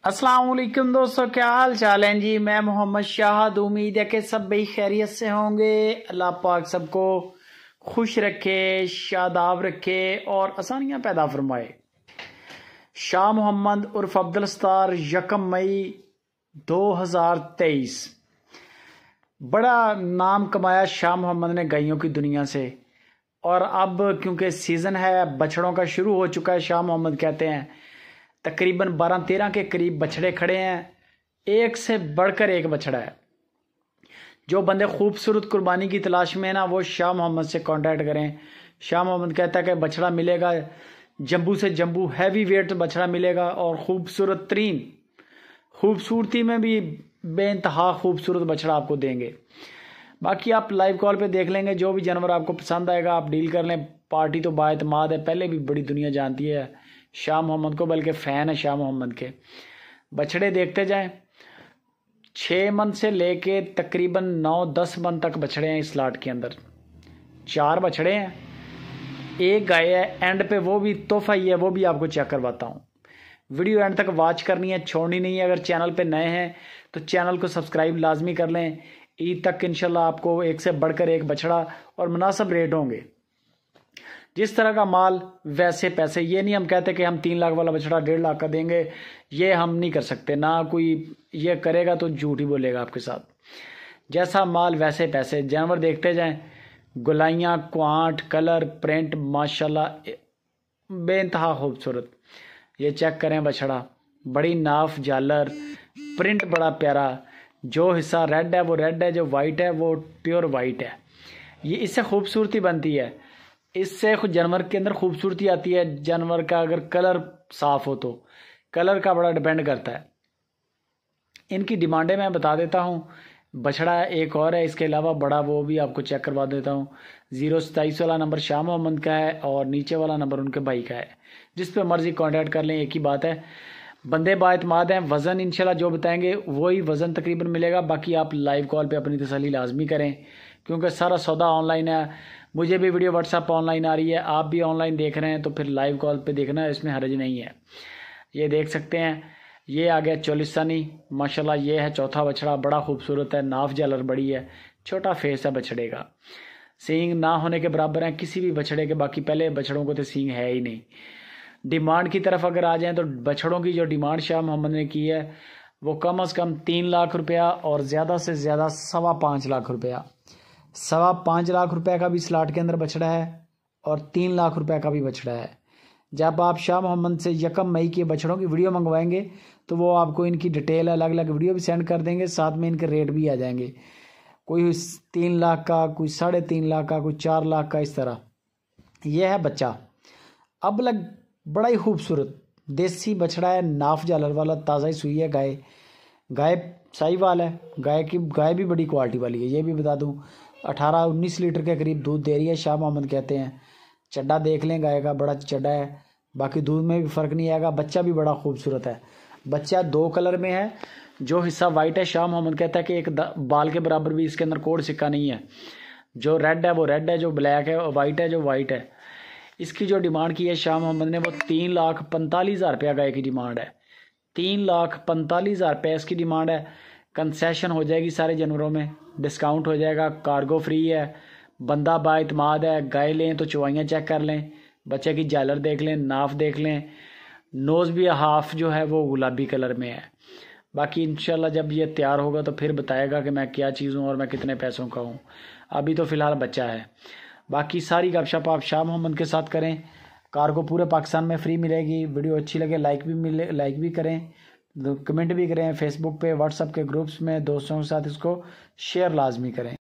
अस्सलाम वालेकुम दोस्तों, क्या हाल चाल है जी। मैं मोहम्मद शाहद, उम्मीद है कि सब भाई खैरियत से होंगे। अल्लाह पाक सबको खुश रखे, शादाब रखे और आसानियां पैदा फरमाए। शाह मोहम्मद उर्फ अब्दुल सत्तार 1 मई 2023। बड़ा नाम कमाया शाह मोहम्मद ने गायों की दुनिया से। और अब क्योंकि सीज़न है बछड़ों का शुरू हो चुका है, शाह मोहम्मद कहते हैं तकरीबन 12-13 के करीब बछड़े खड़े हैं। एक से बढ़कर एक बछड़ा है। जो बंदे खूबसूरत कुर्बानी की तलाश में है ना, वो शाह मोहम्मद से कांटेक्ट करें। शाह मोहम्मद कहता है कि बछड़ा मिलेगा, जम्बू से जम्बू हैवी वेट बछड़ा मिलेगा और खूबसूरत तरीन, खूबसूरती में भी बेइंतहा खूबसूरत बछड़ा आपको देंगे। बाकी आप लाइव कॉल पे देख लेंगे, जो भी जानवर आपको पसंद आएगा आप डील कर लें। पार्टी तो बाएतमाद है, पहले भी बड़ी दुनिया जानती है शाह मोहम्मद को, बल्कि फ़ैन है शाह मोहम्मद के। बछड़े देखते जाएं, 6 मन से लेके तकरीबन 9-10 मन तक बछड़े हैं इस लाट के अंदर। 4 बछड़े हैं, एक गाय है। एंड पे वो भी तोहफा ही है, वो भी आपको चेक करवाता हूँ। वीडियो एंड तक वॉच करनी है, छोड़नी नहीं है। अगर चैनल पे नए हैं तो चैनल को सब्सक्राइब लाजमी कर लें। ईद तक इंशाल्लाह आपको एक से बढ़कर एक बछड़ा और मुनासिब रेट होंगे। जिस तरह का माल वैसे पैसे। ये नहीं हम कहते कि हम 3 लाख वाला बछड़ा 1.5 लाख का देंगे, ये हम नहीं कर सकते। ना कोई ये करेगा तो झूठ ही बोलेगा आपके साथ। जैसा माल वैसे पैसे। जानवर देखते जाएं, गुलाइयाँ, क्वांट, कलर, प्रिंट माशाल्लाह बेइंतहा खूबसूरत। ये चेक करें बछड़ा, बड़ी नाफ, झालर, प्रिंट बड़ा प्यारा। जो हिस्सा रेड है वो रेड है, जो वाइट है वो प्योर वाइट है। ये इससे खूबसूरती बनती है, इससे जानवर के अंदर खूबसूरती आती है। जानवर का अगर कलर साफ हो तो कलर का बड़ा डिपेंड करता है। इनकी डिमांडें मैं बता देता हूँ। बछड़ा एक और है इसके अलावा बड़ा, वो भी आपको चेक करवा देता हूँ। 027 वाला नंबर शाह मोहम्मद का है और नीचे वाला नंबर उनके भाई का है। जिस पे मर्जी कांटेक्ट कर लें, एक ही बात है। बंदे बाएतमाद हैं। वज़न इंशाल्लाह जो बताएंगे वही वज़न तकरीबन मिलेगा। बाकी आप लाइव कॉल पे अपनी तसल्ली लाजमी करें, क्योंकि सारा सौदा ऑनलाइन है। मुझे भी वीडियो व्हाट्सएप ऑनलाइन आ रही है, आप भी ऑनलाइन देख रहे हैं, तो फिर लाइव कॉल पे देखना है, इसमें हर्ज नहीं है। ये देख सकते हैं, ये आ गया चोलिस्तानी माशाल्लाह। ये है चौथा बछड़ा, बड़ा खूबसूरत है, नाफ जालर बड़ी है, छोटा फेस है बछड़े का। सींग ना होने के बराबर है किसी भी बछड़े के। बाकी पहले बछड़ों को तो सींग है ही नहीं। डिमांड की तरफ अगर आ जाएं तो बछड़ों की जो डिमांड शाह मोहम्मद ने की है वो कम से कम 3 लाख रुपया और ज़्यादा से ज़्यादा 5.25 लाख रुपया। 5.25 लाख रुपए का भी स्लाट के अंदर बछड़ा है और 3 लाख रुपए का भी बछड़ा है। जब आप शाह मोहम्मद से 1 मई के बछड़ों की वीडियो मंगवाएंगे तो वो आपको इनकी डिटेल अलग अलग वीडियो भी सेंड कर देंगे, साथ में इनके रेट भी आ जाएंगे। कोई 3 लाख का, कोई 3.5 लाख का, कोई 4 लाख का, इस तरह। यह है बच्चा, अब लग बड़ा ही खूबसूरत देसी बछड़ा है, नाफ जालर वाला, ताज़ा ही सुई है गाय। गाय साहिवाल है, गाय भी बड़ी क्वालिटी वाली है। ये भी बता दूं 18-19 लीटर के करीब दूध दे रही है, शाह मोहम्मद कहते हैं। चड्डा देख लें गाय का, बड़ा चड्डा है। बाकी दूध में भी फ़र्क नहीं आएगा। बच्चा भी बड़ा खूबसूरत है। बच्चा 2 कलर में है। जो हिस्सा वाइट है शाह मोहम्मद कहता है कि एक बाल के बराबर भी इसके अंदर कोड सिक्का नहीं है। जो रेड है वो रेड है, जो ब्लैक है वाइट है, जो वाइट है। इसकी जो डिमांड की है शाह मोहम्मद ने वो 3,45,000 रुपया गाय की डिमांड है। 3,45,000 रुपये इसकी डिमांड है। कंसेशन हो जाएगी सारे जानवरों में, डिस्काउंट हो जाएगा, कार्गो फ्री है। बंदा बाएतमाद है। गाय लें तो चवाइयाँ चेक कर लें, बच्चे की जालर देख लें, नाफ देख लें। नोज़ भी हाफ जो है वो गुलाबी कलर में है। बाकी इंशाल्लाह जब ये तैयार होगा तो फिर बताएगा कि मैं क्या चीज़ हूँ और मैं कितने पैसों का हूँ। अभी तो फ़िलहाल बच्चा है। बाकी सारी गपशप आप शाह मोहम्मद के साथ करें। कार्गो पूरे पाकिस्तान में फ्री मिलेगी। वीडियो अच्छी लगे लाइक भी करें, कमेंट भी करें। फेसबुक पे, व्हाट्सएप के ग्रुप्स में दोस्तों के साथ इसको शेयर लाजमी करें।